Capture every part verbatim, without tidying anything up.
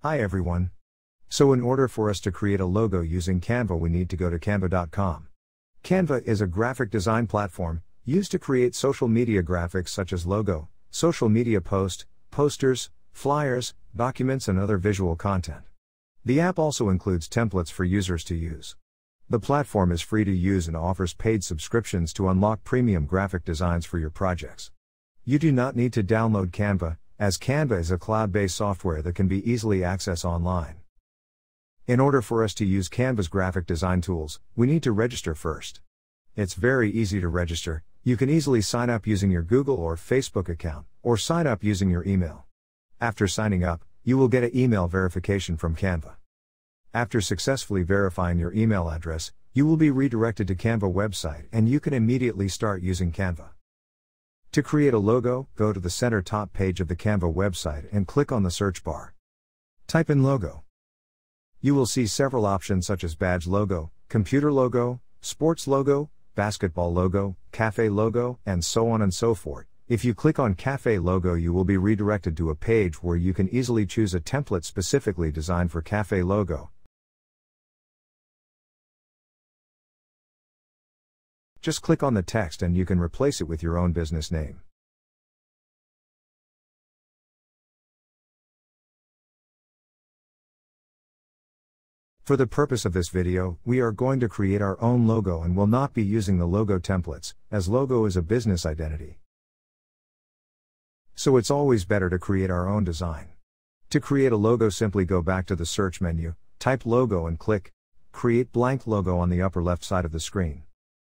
Hi everyone. So in order for us to create a logo using Canva, we need to go to canva dot com. Canva is a graphic design platform used to create social media graphics such as logo, social media post, posters, flyers, documents and other visual content. The app also includes templates for users to use. The platform is free to use and offers paid subscriptions to unlock premium graphic designs for your projects. You do not need to download Canva, as Canva is a cloud-based software that can be easily accessed online. In order for us to use Canva's graphic design tools, we need to register first. It's very easy to register. You can easily sign up using your Google or Facebook account, or sign up using your email. After signing up, you will get an email verification from Canva. After successfully verifying your email address, you will be redirected to Canva website and you can immediately start using Canva. To create a logo, go to the center top page of the Canva website and click on the search bar. Type in logo. You will see several options such as badge logo, computer logo, sports logo, basketball logo, cafe logo, and so on and so forth. If you click on cafe logo, you will be redirected to a page where you can easily choose a template specifically designed for cafe logo. Just click on the text and you can replace it with your own business name. For the purpose of this video, we are going to create our own logo and will not be using the logo templates, as logo is a business identity. So it's always better to create our own design. To create a logo, simply go back to the search menu, type logo and click Create Blank Logo on the upper left side of the screen.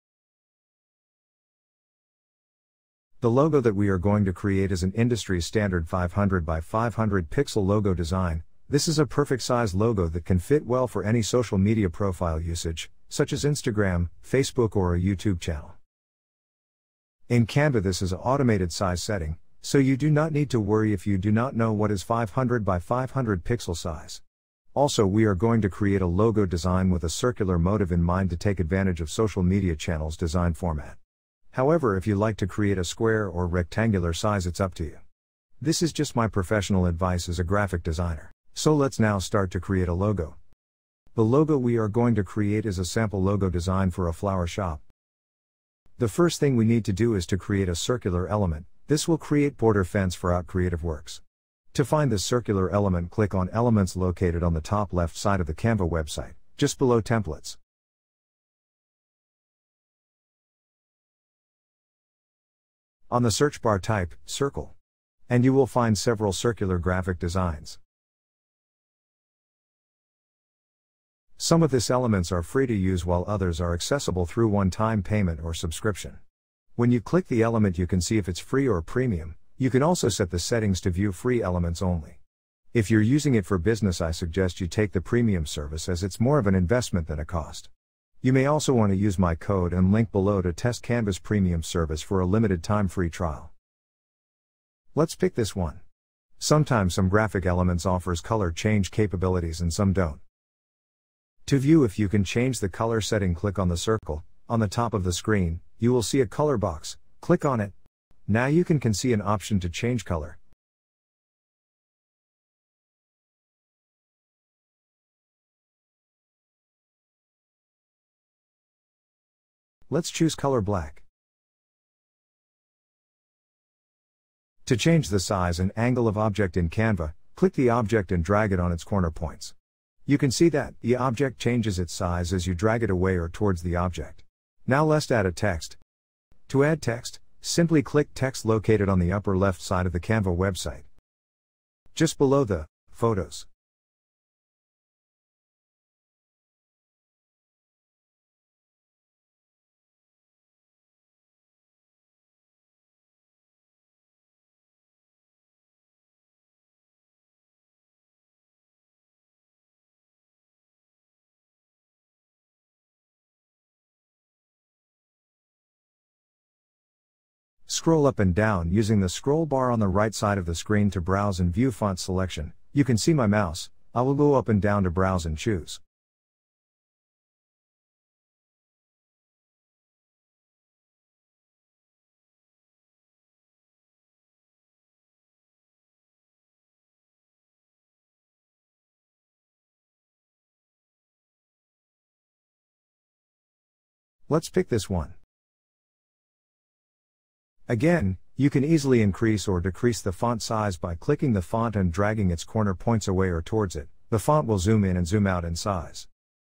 The logo that we are going to create is an industry standard five hundred by five hundred pixel logo design. This is a perfect size logo that can fit well for any social media profile usage, such as Instagram, Facebook or a YouTube channel. In Canva, this is an automated size setting, so you do not need to worry if you do not know what is five hundred by five hundred pixel size. Also, we are going to create a logo design with a circular motive in mind to take advantage of social media channels' design format. However, if you like to create a square or rectangular size, it's up to you. This is just my professional advice as a graphic designer. So let's now start to create a logo. The logo we are going to create is a sample logo design for a flower shop. The first thing we need to do is to create a circular element. This will create border fence for Out Creative Works. To find this circular element, click on Elements located on the top left side of the Canva website, just below Templates. On the search bar, type circle, and you will find several circular graphic designs. Some of these elements are free to use while others are accessible through one-time payment or subscription. When you click the element, you can see if it's free or premium. You can also set the settings to view free elements only. If you're using it for business, I suggest you take the premium service as it's more of an investment than a cost. You may also want to use my code and link below to test Canva's premium service for a limited time free trial. Let's pick this one. Sometimes some graphic elements offers color change capabilities and some don't. To view if you can change the color setting, click on the circle. On the top of the screen, you will see a color box. Click on it. Now you can, can see an option to change color. Let's choose color black. To change the size and angle of object in Canva, click the object and drag it on its corner points. You can see that the object changes its size as you drag it away or towards the object. Now let's add a text. To add text, simply click text located on the upper left side of the Canva website, just below the photos. Scroll up and down using the scroll bar on the right side of the screen to browse and view font selection. You can see my mouse. I will go up and down to browse and choose. Let's pick this one. Again, you can easily increase or decrease the font size by clicking the font and dragging its corner points away or towards it. The font will zoom in and zoom out in size.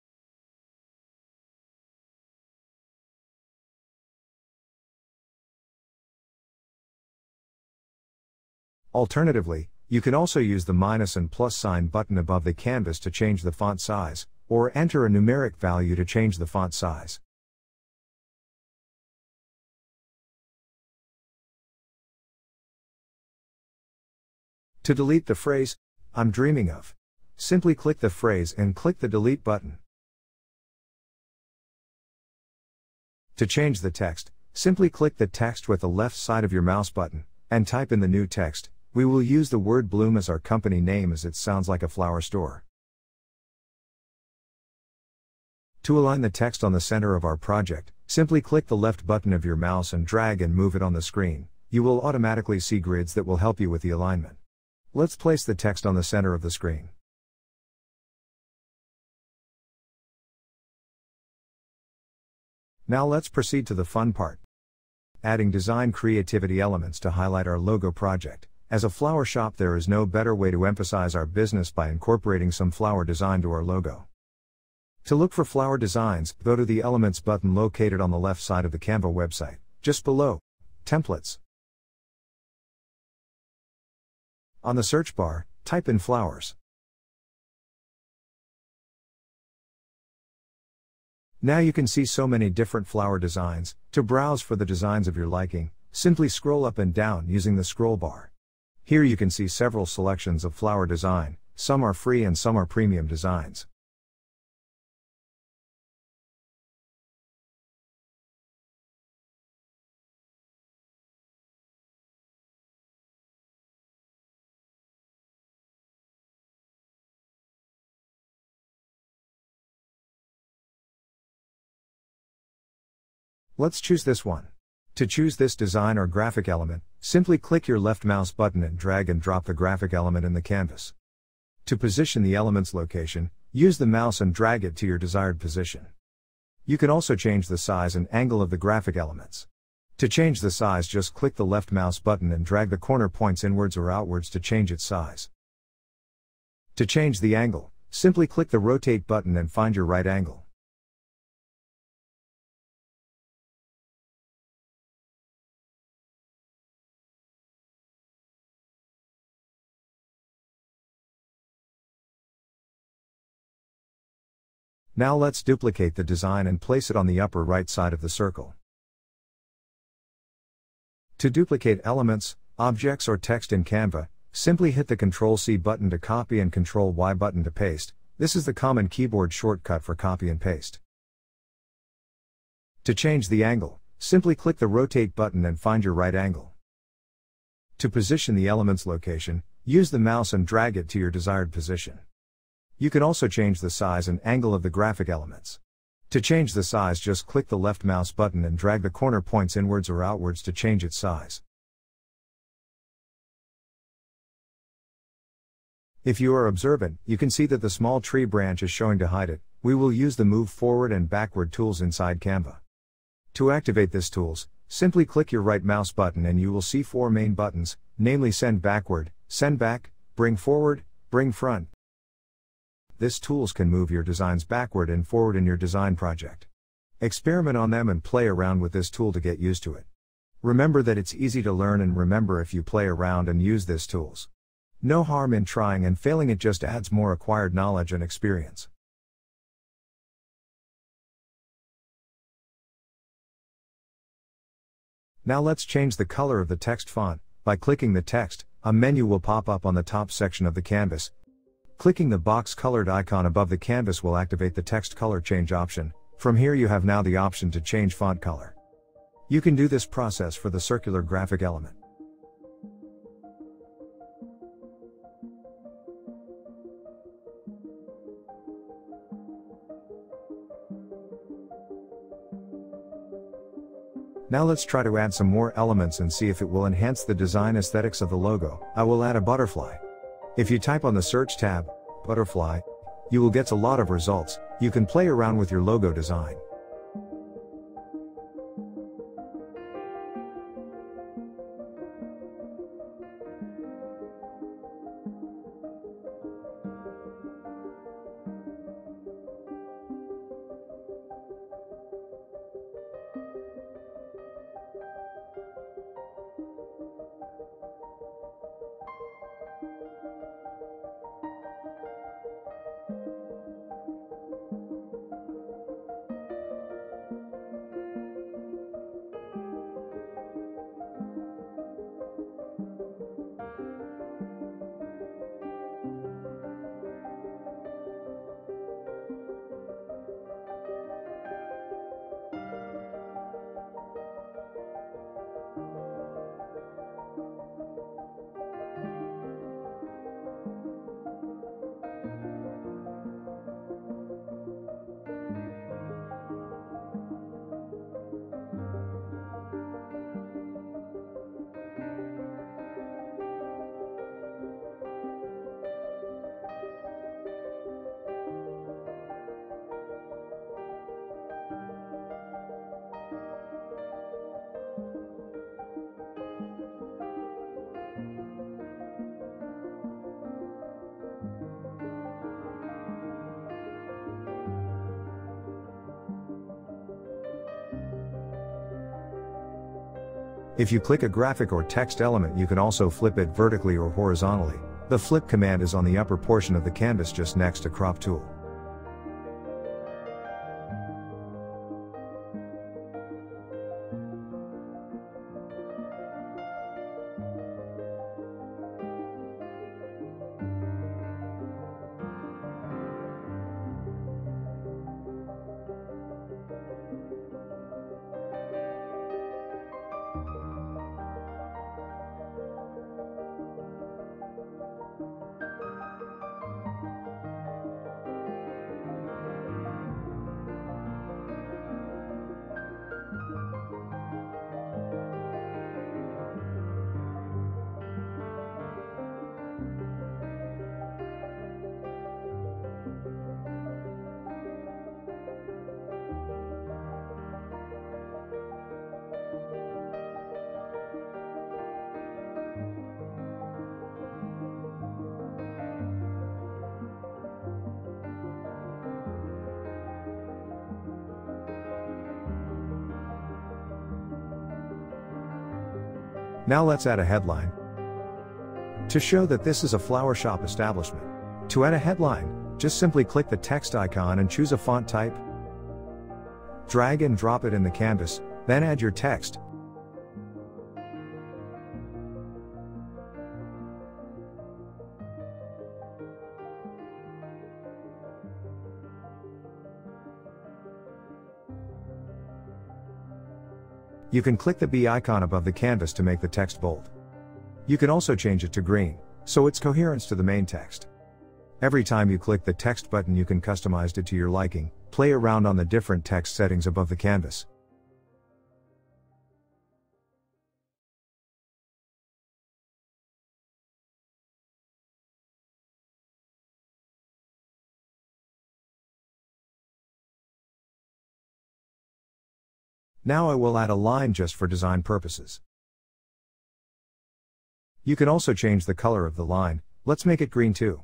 Alternatively, you can also use the minus and plus sign button above the canvas to change the font size, or enter a numeric value to change the font size. To delete the phrase, "I'm dreaming of," simply click the phrase and click the delete button. To change the text, simply click the text with the left side of your mouse button, and type in the new text. We will use the word bloom as our company name as it sounds like a flower store. To align the text on the center of our project, simply click the left button of your mouse and drag and move it on the screen. You will automatically see grids that will help you with the alignment. Let's place the text on the center of the screen. Now let's proceed to the fun part. Adding design creativity elements to highlight our logo project. As a flower shop, there is no better way to emphasize our business by incorporating some flower design to our logo. To look for flower designs, go to the Elements button located on the left side of the Canva website, just below Templates. On the search bar, type in flowers. Now you can see so many different flower designs. To browse for the designs of your liking, simply scroll up and down using the scroll bar. Here you can see several selections of flower design, some are free and some are premium designs. Let's choose this one. To choose this design or graphic element, simply click your left mouse button and drag and drop the graphic element in the canvas. To position the element's location, use the mouse and drag it to your desired position. You can also change the size and angle of the graphic elements. To change the size, just click the left mouse button and drag the corner points inwards or outwards to change its size. To change the angle, simply click the rotate button and find your right angle. Now let's duplicate the design and place it on the upper right side of the circle. To duplicate elements, objects or text in Canva, simply hit the control C button to copy and control Y button to paste. This is the common keyboard shortcut for copy and paste. To change the angle, simply click the rotate button and find your right angle. To position the element's location, use the mouse and drag it to your desired position. You can also change the size and angle of the graphic elements. To change the size, just click the left mouse button and drag the corner points inwards or outwards to change its size. If you are observant, you can see that the small tree branch is showing to hide it. We will use the Move Forward and Backward tools inside Canva. To activate this tools, simply click your right mouse button and you will see four main buttons, namely Send Backward, Send Back, Bring Forward, Bring Front. This tools can move your designs backward and forward in your design project. Experiment on them and play around with this tool to get used to it. Remember that it's easy to learn, and remember, if you play around and use this tools, no harm in trying and failing, it just adds more acquired knowledge and experience. Now let's change the color of the text font. By clicking the text, a menu will pop up on the top section of the canvas. Clicking the box colored icon above the canvas will activate the text color change option. From here you have now the option to change font color. You can do this process for the circular graphic element. Now let's try to add some more elements and see if it will enhance the design aesthetics of the logo. I will add a butterfly. If you type on the search tab, butterfly, you will get a lot of results. You can play around with your logo design. If you click a graphic or text element, you can also flip it vertically or horizontally. The flip command is on the upper portion of the canvas just next to crop tool. Now let's add a headline to show that this is a flower shop establishment. To add a headline, just simply click the text icon and choose a font type. Drag and drop it in the canvas, then add your text. You can click the B icon above the canvas to make the text bold. You can also change it to green, so it's coherence to the main text. Every time you click the text button, you can customize it to your liking. Play around on the different text settings above the canvas. Now I will add a line just for design purposes. You can also change the color of the line. Let's make it green too.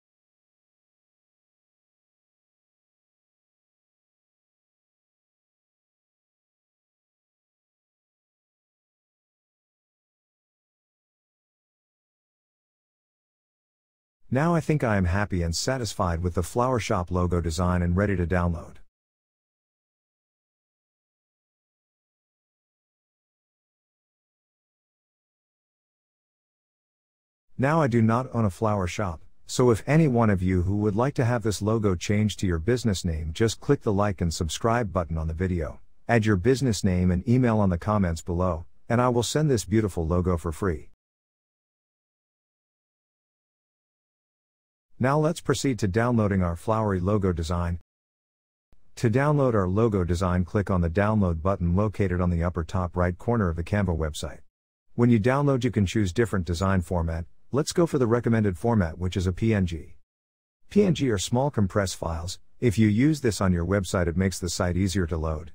Now I think I am happy and satisfied with the flower shop logo design and ready to download. Now I do not own a flower shop, so if any one of you who would like to have this logo changed to your business name, just click the like and subscribe button on the video. Add your business name and email on the comments below, and I will send this beautiful logo for free. Now let's proceed to downloading our flowery logo design. To download our logo design, click on the download button located on the upper top right corner of the Canva website. When you download, you can choose different design format. Let's go for the recommended format, which is a P N G. P N G are small compressed files. If you use this on your website, it makes the site easier to load.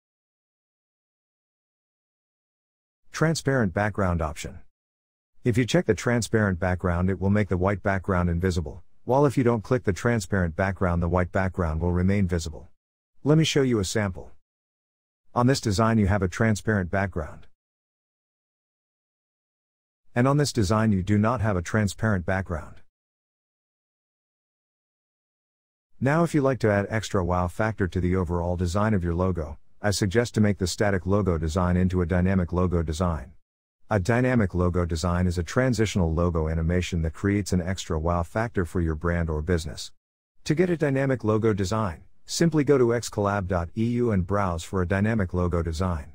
Transparent background option. If you check the transparent background, it will make the white background invisible, while if you don't click the transparent background, the white background will remain visible. Let me show you a sample. On this design you have a transparent background. And on this design you do not have a transparent background. Now if you like to add extra wow factor to the overall design of your logo, I suggest to make the static logo design into a dynamic logo design. A dynamic logo design is a transitional logo animation that creates an extra wow factor for your brand or business. To get a dynamic logo design, simply go to x collab dot e u and browse for a dynamic logo design.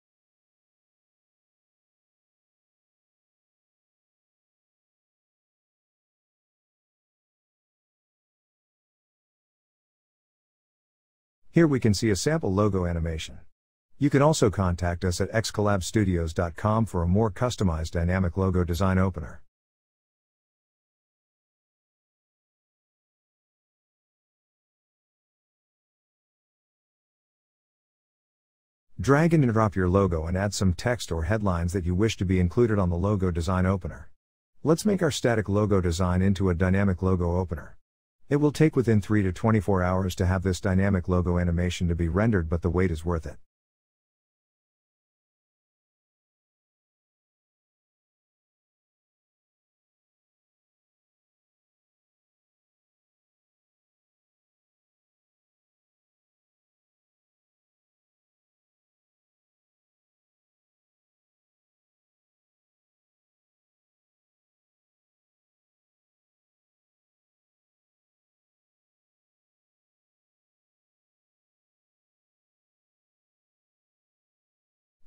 Here we can see a sample logo animation. You can also contact us at x collab studios dot com for a more customized dynamic logo design opener. Drag and drop your logo and add some text or headlines that you wish to be included on the logo design opener. Let's make our static logo design into a dynamic logo opener. It will take within three to twenty-four hours to have this dynamic logo animation to be rendered, but the wait is worth it.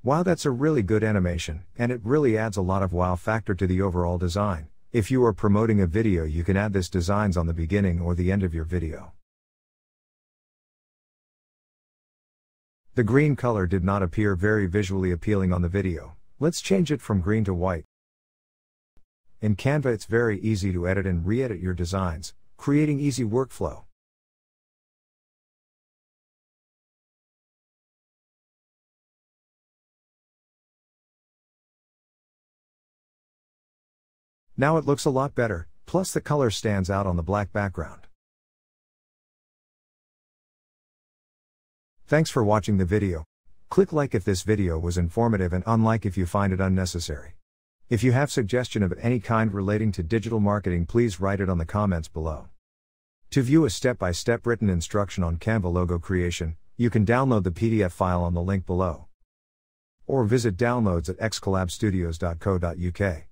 Wow, that's a really good animation, and it really adds a lot of wow factor to the overall design. If you are promoting a video, you can add this designs on the beginning or the end of your video. The green color did not appear very visually appealing on the video. Let's change it from green to white. In Canva, it's very easy to edit and re-edit your designs, creating easy workflow. Now it looks a lot better, plus the color stands out on the black background. Thanks for watching the video. Click like if this video was informative and unlike if you find it unnecessary. If you have suggestion of any kind relating to digital marketing, please write it on the comments below. To view a step-by-step written instruction on Canva logo creation, you can download the P D F file on the link below. Or visit downloads at x collab studios dot co dot U K.